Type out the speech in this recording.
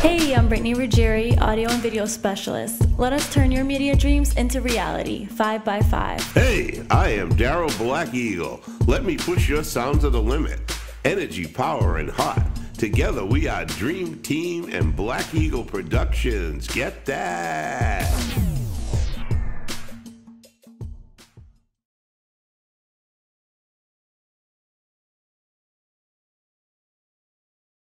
Hey, I'm Brittany Ruggieri, audio and video specialist. Let us turn your media dreams into reality, 5 by 5. Hey, I am Daryl Black Eagle. Let me push your sound to the limit. Energy, power, and hot. Together we are Dream Team and Black Eagle Productions. Get that?